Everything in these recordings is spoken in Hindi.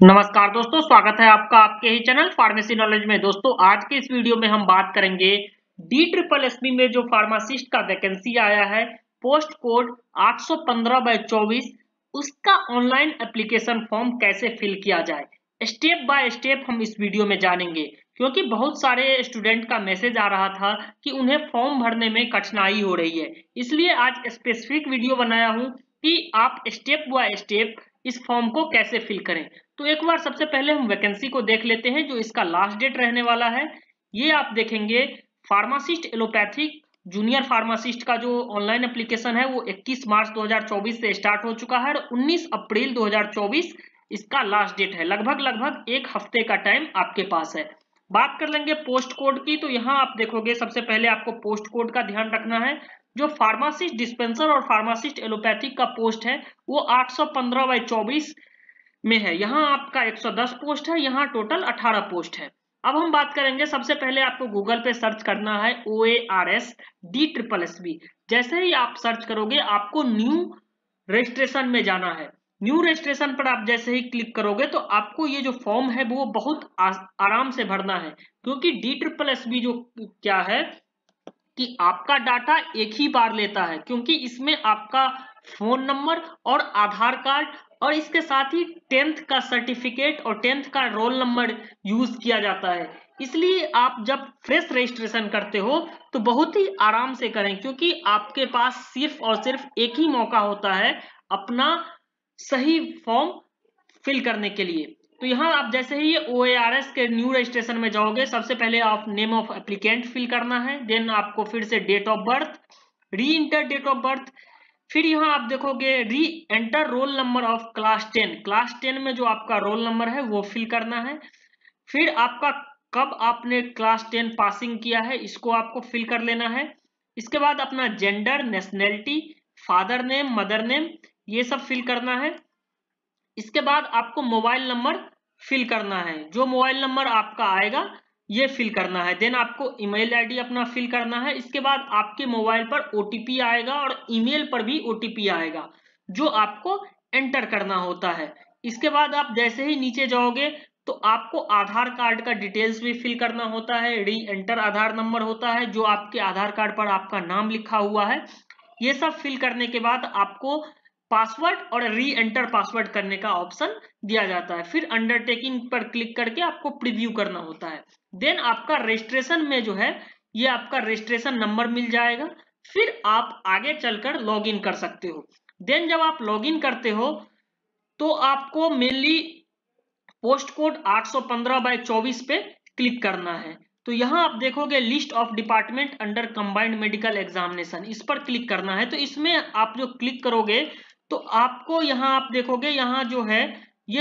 नमस्कार दोस्तों, स्वागत है आपका आपके ही चैनल फार्मेसी नॉलेज में। दोस्तों आज के इस वीडियो में हम बात करेंगे DSSB में जो फार्मासिस्ट का वैकेंसी आया है, पोस्ट कोड 815/24, उसका ऑनलाइन एप्लीकेशन फॉर्म कैसे फिल किया जाए, स्टेप बाय स्टेप हम इस वीडियो में जानेंगे। क्योंकि बहुत सारे स्टूडेंट का मैसेज आ रहा था कि उन्हें फॉर्म भरने में कठिनाई हो रही है, इसलिए आज स्पेसिफिक वीडियो बनाया हूँ कि आप स्टेप बाय स्टेप इस फॉर्म को कैसे फिल करें। तो एक बार सबसे पहले हम वैकेंसी को देख लेते हैं जो इसका लास्ट डेट रहने वाला है। ये आप देखेंगे फार्मासिस्ट एलोपैथिक जूनियर फार्मासिस्ट का जो ऑनलाइन एप्लीकेशन है वो 21 मार्च 2024 से स्टार्ट हो चुका है और 19 अप्रैल 2024 इसका लास्ट डेट है। लगभग एक हफ्ते का टाइम आपके पास है। बात कर लेंगे पोस्ट कोड की, तो यहाँ आप देखोगे सबसे पहले आपको पोस्ट कोड का ध्यान रखना है। जो फार्मासिस्ट डिस्पेंसर और फार्मासिस्ट एलोपैथिक का पोस्ट है वो 815/24 में है। यहाँ आपका 110 पोस्ट है, यहाँ टोटल 18 पोस्ट है। अब हम बात करेंगे, सबसे पहले आपको गूगल पे सर्च करना है OARS DSSB। जैसे ही आप सर्च करोगे आपको न्यू रजिस्ट्रेशन में जाना है। न्यू रजिस्ट्रेशन पर आप जैसे ही क्लिक करोगे तो आपको ये जो फॉर्म है वो बहुत आराम से भरना है। क्योंकि DSSB जो क्या है कि आपका डाटा एक ही बार लेता है, क्योंकि इसमें आपका फोन नंबर और आधार कार्ड और इसके साथ ही 10th का सर्टिफिकेट और 10th का रोल नंबर यूज किया जाता है। इसलिए आप जब फ्रेश रजिस्ट्रेशन करते हो तो बहुत ही आराम से करें, क्योंकि आपके पास सिर्फ और सिर्फ एक ही मौका होता है अपना सही फॉर्म फिल करने के लिए। तो यहाँ आप जैसे ही OARS के न्यू रजिस्ट्रेशन में जाओगे, सबसे पहले आप नेम ऑफ एप्लीकेंट फिल करना है, देन आपको फिर से date of birth, re enter date of birth, फिर यहाँ आप देखोगे re enter roll number of class 10 में जो आपका रोल नंबर है वो फिल करना है। फिर आपका कब आपने क्लास 10 पासिंग किया है इसको आपको फिल कर लेना है। इसके बाद अपना gender, nationality, father name, mother name, ये सब फिल करना है। इसके बाद आपको मोबाइल नंबर फिल करना है, जो मोबाइल नंबर आपका आएगा ये फिल करना है। देन आपको ईमेल आईडी अपना फिल करना है। इसके बाद आपके मोबाइल पर OTP आएगा और ईमेल पर भी OTP आएगा जो आपको एंटर करना होता है। इसके बाद आप जैसे ही नीचे जाओगे तो आपको आधार कार्ड का डिटेल्स भी फिल करना होता है। री एंटर आधार नंबर होता है जो आपके आधार कार्ड पर आपका नाम लिखा हुआ है। ये सब फिल करने के बाद आपको पासवर्ड और री एंटर पासवर्ड करने का ऑप्शन दिया जाता है। फिर अंडरटेकिंग पर क्लिक करके आपको प्रीव्यू करना होता है। देन आपका रजिस्ट्रेशन में जो है ये आपका रजिस्ट्रेशन नंबर मिल जाएगा। फिर आप आगे चलकर लॉग इन कर सकते हो। देन जब आप लॉग इन करते हो तो आपको मेनली पोस्ट कोड 815/24 पे क्लिक करना है। तो यहाँ आप देखोगे list of department under combined medical examination, इस पर क्लिक करना है। तो इसमें आप जो क्लिक करोगे तो आपको यहाँ आप देखोगे यहाँ जो है ये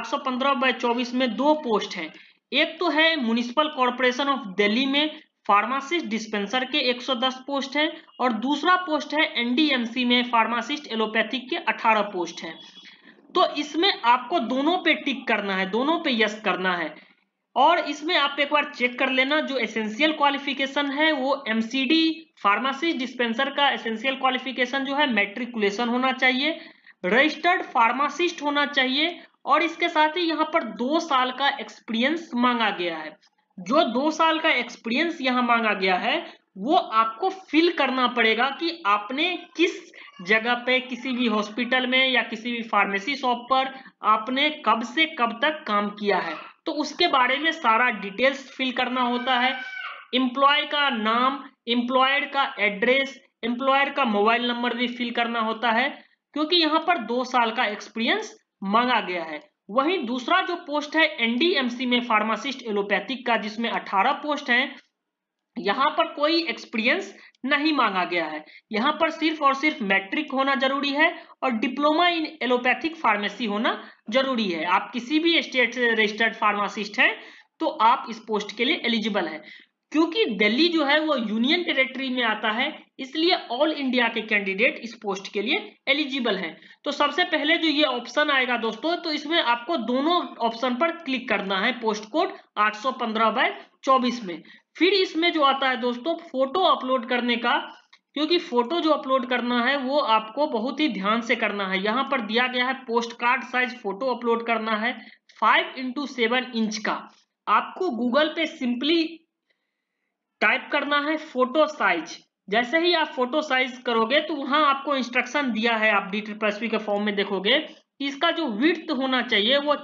815/24 में दो पोस्ट हैं। एक तो है म्युनिसिपल कॉर्पोरेशन ऑफ दिल्ली में फार्मासिस्ट डिस्पेंसर के 110 पोस्ट हैं और दूसरा पोस्ट है NDMC में फार्मासिस्ट एलोपैथिक के 18 पोस्ट हैं। तो इसमें आपको दोनों पे टिक करना है, दोनों पे यस करना है। और इसमें आप एक बार चेक कर लेना, जो एसेंशियल क्वालिफिकेशन है वो MCD फार्मासिस्ट डिस्पेंसर का एसेंशियल क्वालिफिकेशन जो है मैट्रिकुलेशन होना चाहिए, रजिस्टर्ड फार्मासिस्ट होना चाहिए और इसके साथ ही यहाँ पर 2 साल का एक्सपीरियंस मांगा गया है। जो 2 साल का एक्सपीरियंस यहाँ मांगा गया है वो आपको फिल करना पड़ेगा कि आपने किस जगह पे किसी भी हॉस्पिटल में या किसी भी फार्मेसी शॉप पर आपने कब से कब तक काम किया है, तो उसके बारे में सारा डिटेल्स फिल करना होता है। एम्प्लॉय का नाम, एम्प्लॉयड का एड्रेस, एम्प्लॉयर का मोबाइल नंबर भी फिल करना होता है, क्योंकि यहाँ पर 2 साल का एक्सपीरियंस मांगा गया है। वहीं दूसरा जो पोस्ट है NDMC में फार्मासिस्ट एलोपैथिक का, जिसमें 18 पोस्ट हैं, यहाँ पर कोई एक्सपीरियंस नहीं मांगा गया है। यहाँ पर सिर्फ और सिर्फ मैट्रिक होना जरूरी है और डिप्लोमा इन एलोपैथिक फार्मेसी होना जरूरी है। आप किसी भी स्टेट से रजिस्टर्ड फार्मासिस्ट हैं तो आप इस पोस्ट के लिए एलिजिबल हैं। क्योंकि दिल्ली जो है वो यूनियन टेरिटरी में आता है, इसलिए ऑल इंडिया के कैंडिडेट इस पोस्ट के लिए एलिजिबल हैं। तो सबसे पहले जो ये ऑप्शन आएगा दोस्तों, तो इसमें आपको दोनों ऑप्शन पर क्लिक करना है पोस्ट कोड 815/24 में। फिर इसमें जो आता है दोस्तों फोटो अपलोड करने का, क्योंकि फोटो जो अपलोड करना है वो आपको बहुत ही ध्यान से करना है। यहाँ पर दिया गया है post card size photo upload करना है, 5x7 इंच का। आपको गूगल पे सिंपली टाइप करना है फोटो साइज। जैसे ही आप फोटो साइज करोगे तो वहां आपको इंस्ट्रक्शन दिया है, आप DSSP के फॉर्म में देखोगे कि इसका जो विड्थ होना चाहिए वो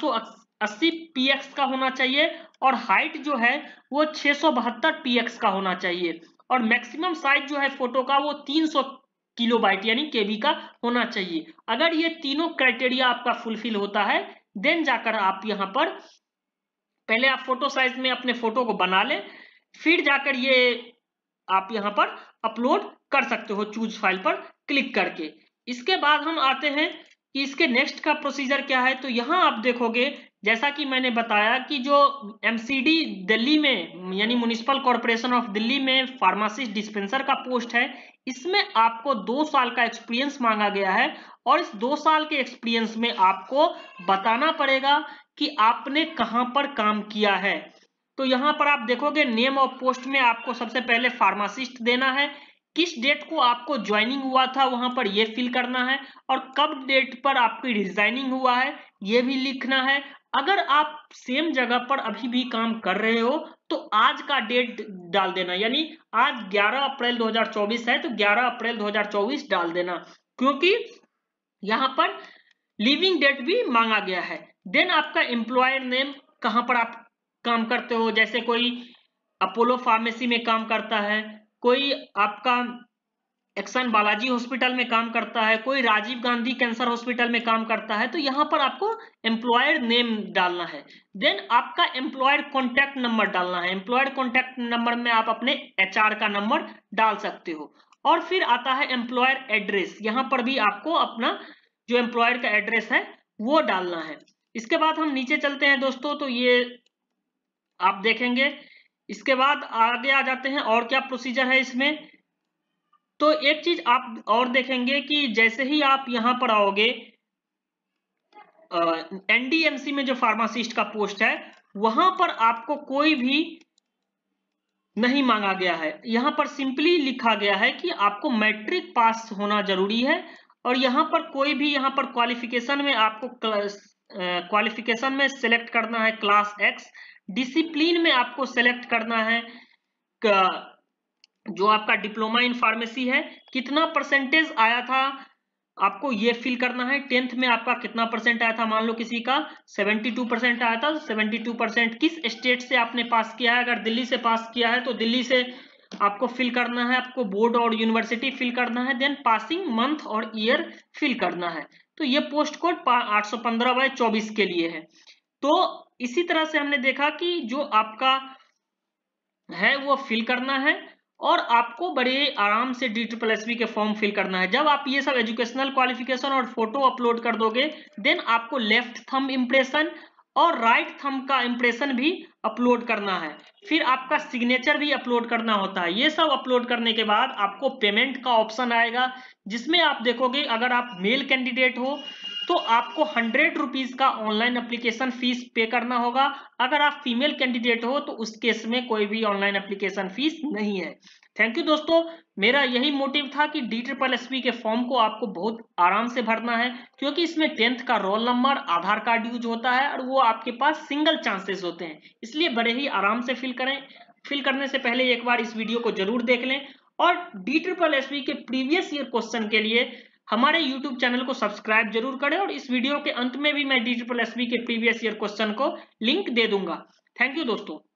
480 px का होना चाहिए और हाइट जो है वो 672 px का होना चाहिए और मैक्सिमम साइज जो है फोटो का वो 300 किलोबाइट यानी केबी का होना चाहिए। अगर ये तीनों क्राइटेरिया आपका फुलफिल होता है देन जाकर आप यहाँ पर पहले आप फोटो साइज में अपने फोटो को बना लें, फिर जाकर ये आप यहाँ पर अपलोड कर सकते हो चूज फाइल पर क्लिक करके। इसके बाद हम आते हैं कि इसके नेक्स्ट का प्रोसीजर क्या है। तो यहाँ आप देखोगे जैसा कि मैंने बताया कि जो MCD दिल्ली में यानी म्युनिसिपल कॉर्पोरेशन ऑफ दिल्ली में फार्मासिस्ट डिस्पेंसर का पोस्ट है, इसमें आपको 2 साल का एक्सपीरियंस मांगा गया है और इस 2 साल के एक्सपीरियंस में आपको बताना पड़ेगा कि आपने कहां पर काम किया है। तो यहाँ पर आप देखोगे नेम ऑफ पोस्ट में आपको सबसे पहले फार्मासिस्ट देना है, किस डेट को आपको ज्वाइनिंग हुआ था वहां पर ये फिल करना है और कब डेट पर आपकी रिजाइनिंग हुआ है ये भी लिखना है। अगर आप सेम जगह पर अभी भी काम कर रहे हो तो आज का डेट डाल देना, यानी आज 11 अप्रैल 2024 है तो 11 अप्रैल 2024 डाल देना, क्योंकि यहाँ पर लिविंग डेट भी मांगा गया है। देन आपका एम्प्लॉयर नेम, कहां पर आप काम करते हो, जैसे कोई अपोलो फार्मेसी में काम करता है, कोई आपका एक्सन बालाजी हॉस्पिटल में काम करता है, कोई राजीव गांधी कैंसर हॉस्पिटल में काम करता है, तो यहाँ पर आपको एम्प्लॉयर नेम डालना है। देन आपका एम्प्लॉयर कॉन्टैक्ट नंबर डालना है। एम्प्लॉयर कॉन्टैक्ट नंबर में आप अपने HR का नंबर डाल सकते हो और फिर आता है एम्प्लॉयर एड्रेस। यहाँ पर भी आपको अपना जो एम्प्लॉयर का एड्रेस है वो डालना है। इसके बाद हम नीचे चलते हैं दोस्तों, तो ये आप देखेंगे। इसके बाद आगे आ जाते हैं और क्या प्रोसीजर है इसमें। तो एक चीज आप और देखेंगे कि जैसे ही आप यहां पर आओगे NDMC में जो फार्मासिस्ट का पोस्ट है वहां पर आपको कोई भी नहीं मांगा गया है। यहां पर सिंपली लिखा गया है कि आपको मैट्रिक पास होना जरूरी है और यहाँ पर कोई भी यहाँ पर क्वालिफिकेशन में आपको क्वालिफिकेशन में सिलेक्ट करना है क्लास X। डिसिप्लिन में आपको सेलेक्ट करना है जो आपका डिप्लोमा इन फार्मेसी है, कितना परसेंटेज आया था आपको ये फिल करना है। 10th में आपका कितना परसेंट आया था, मान लो किसी का 72% आया था, 72% किस स्टेट से आपने पास किया है। अगर दिल्ली से पास किया है तो दिल्ली से आपको फिल करना है, आपको बोर्ड और यूनिवर्सिटी फिल करना है, देन पासिंग मंथ और ईयर फिल करना है। तो ये पोस्ट कोड 815/24 के लिए है। तो इसी तरह से हमने देखा कि जो आपका है वो फिल करना है और आपको बड़े आराम से DSSP के फॉर्म फिल करना है। जब आप ये सब एजुकेशनल क्वालिफिकेशन और फोटो अपलोड कर दोगे देन आपको लेफ्ट थंब इम्प्रेशन और राइट थंब का इम्प्रेशन भी अपलोड करना है। फिर आपका सिग्नेचर भी अपलोड करना होता है। ये सब अपलोड करने के बाद आपको पेमेंट का ऑप्शन आएगा, जिसमें आप देखोगे अगर आप मेल कैंडिडेट हो तो आपको 100 रुपीज का ऑनलाइन एप्लीकेशन फीस पे करना होगा। अगर आप फीमेल कैंडिडेट हो तो उस केस में कोई भी ऑनलाइन एप्लीकेशन फीस नहीं है। थैंक यू दोस्तों, मेरा यही मोटिव था कि DSSP के फॉर्म को आपको बहुत आराम से भरना है, क्योंकि इसमें 10th का roll number, Aadhaar card use होता है और वो आपके पास सिंगल चांसेस होते हैं, इसलिए बड़े ही आराम से फिल करें। फिल करने से पहले एक बार इस वीडियो को जरूर देख लें और DSSP के प्रीवियस ईयर क्वेश्चन के लिए हमारे YouTube चैनल को सब्सक्राइब जरूर करें और इस वीडियो के अंत में भी मैं DSSP के प्रीवियस ईयर क्वेश्चन को लिंक दे दूंगा। थैंक यू दोस्तों।